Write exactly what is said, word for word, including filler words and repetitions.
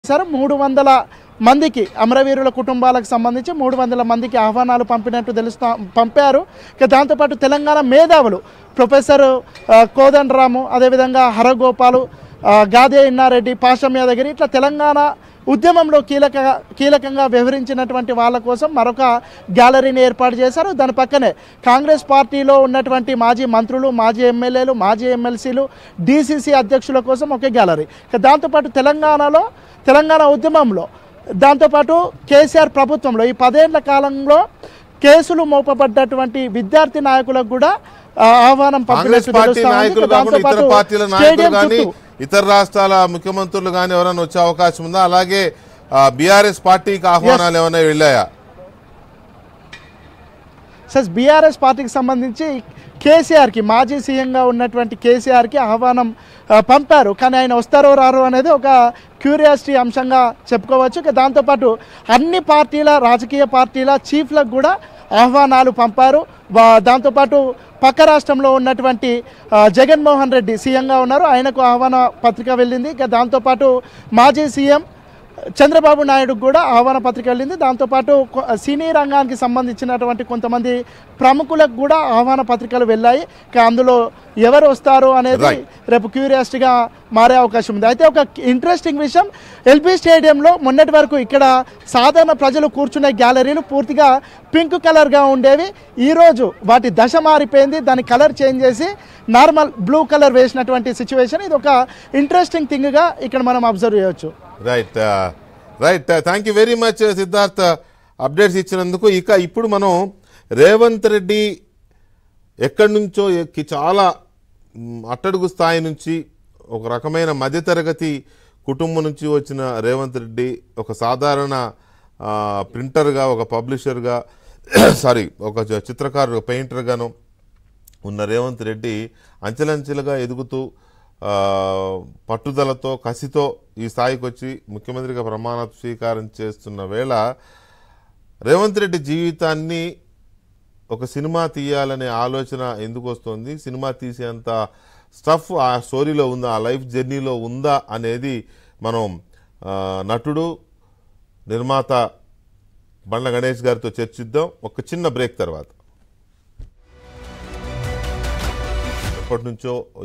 Sir మూడు వందల మందికి అమరవీరుల కుటుంబాలకు సంబంధించి మూడు వందల మందికి ఆహ్వానాలు పంపినట్టు తెలుస్తా పంపారు. ఇక దాంతోపాటు తెలంగాణ మేధావులు ప్రొఫెసర్ కోదండరాము, అదేవిధంగా హరగోపాలు, గాదే ఇన్నారెడ్డి, పాషం యాదగిరి ఇట్లా తెలంగాణ ఉద్యమంలో కీలక కీలకంగా వ్యవహరించినటువంటి వాళ్ళ కోసం మరొక గ్యాలరీని ఏర్పాటు చేశారు. దాని పక్కనే కాంగ్రెస్ పార్టీలో ఉన్నటువంటి మాజీ మంత్రులు, మాజీ ఎమ్మెల్యేలు, మాజీ ఎమ్మెల్సీలు, డీసీసీ అధ్యక్షుల కోసం ఒకే గ్యాలరీ. దాంతోపాటు తెలంగాణలో తెలంగాణ ఉద్యమంలో దాంతోపాటు కేసీఆర్ ప్రభుత్వంలో ఈ పదేళ్ల కాలంలో కేసులు మోపబడ్డటువంటి విద్యార్థి నాయకులకు కూడా ఆహ్వానం ఇతర రాష్ట్రాల ముఖ్యమంత్రులు కానీ ఎవరైనా వచ్చే అవకాశం ఉందా? అలాగే బీఆర్ఎస్ పార్టీకి ఆహ్వానాలు ఏమైనా వెళ్ళాయా? సార్ బీఆర్ఎస్ పార్టీకి సంబంధించి కేసీఆర్కి, మాజీ సీఎంగా ఉన్నటువంటి కేసీఆర్కి ఆహ్వానం పంపారు. కానీ ఆయన వస్తారో రారో అనేది ఒక క్యూరియాసిటీ అంశంగా చెప్పుకోవచ్చు. దాంతోపాటు అన్ని పార్టీల రాజకీయ పార్టీల చీఫ్లకు కూడా ఆహ్వానాలు పంపారు. దాంతోపాటు పక్క రాష్ట్రంలో ఉన్నటువంటి జగన్మోహన్ రెడ్డి సీఎంగా ఉన్నారు, ఆయనకు ఆహ్వాన పత్రిక వెళ్ళింది. ఇక దాంతోపాటు మాజీ సీఎం చంద్రబాబు నాయుడుకు కూడా ఆహ్వాన పత్రిక వెళ్ళింది. దాంతోపాటు సినీ రంగానికి సంబంధించినటువంటి కొంతమంది ప్రముఖులకు కూడా ఆహ్వాన పత్రికలు వెళ్ళాయి. అందులో ఎవరు వస్తారు అనేది రేపు క్యూరియాసిటీగా మారే అవకాశం ఉంది. అయితే ఒక ఇంట్రెస్టింగ్ విషయం, ఎల్బీ స్టేడియంలో మొన్నటి వరకు ఇక్కడ సాధారణ ప్రజలు కూర్చునే గ్యాలరీలు పూర్తిగా పింక్ కలర్గా ఉండేవి. ఈరోజు వాటి దశ మారిపోయింది, దాని కలర్ చేంజ్ చేసి నార్మల్ బ్లూ కలర్ వేసినటువంటి సిచ్యువేషన్. ఇది ఒక ఇంట్రెస్టింగ్ థింగ్గా ఇక్కడ మనం అబ్జర్వ్ చేయవచ్చు. Right right thank you very much Siddharth, updates ఇచ్చినందుకు. ఇక ఇప్పుడు మనం రేవంత్ రెడ్డి ఎక్కడి నుంచో ఎక్కి చాలా అట్టడుగు స్థాయి నుంచి ఒక రకమైన మధ్యతరగతి కుటుంబం నుంచి వచ్చిన రేవంత్ రెడ్డి ఒక సాధారణ ప్రింటర్గా, ఒక పబ్లిషర్గా, సారీ ఒక చిత్రకారు, పెయింటర్గాను ఉన్న రేవంత్ రెడ్డి అంచెలంచెలుగా ఎదుగుతూ పట్టుదలతో, కసితో ఈ స్థాయికి వచ్చి ముఖ్యమంత్రిగా ప్రమాణ స్వీకారం చేస్తున్న వేళ రేవంత్ రెడ్డి జీవితాన్ని ఒక సినిమా తీయాలనే ఆలోచన ఎందుకు వస్తుంది, సినిమా తీసేంత స్టఫ్ ఆ స్టోరీలో ఉందా, ఆ లైఫ్ జర్నీలో ఉందా అనేది మనం నటుడు, నిర్మాత బండ్ల గణేష్ గారితో చర్చిద్దాం ఒక చిన్న బ్రేక్ తర్వాత. ఎప్పటి నుంచో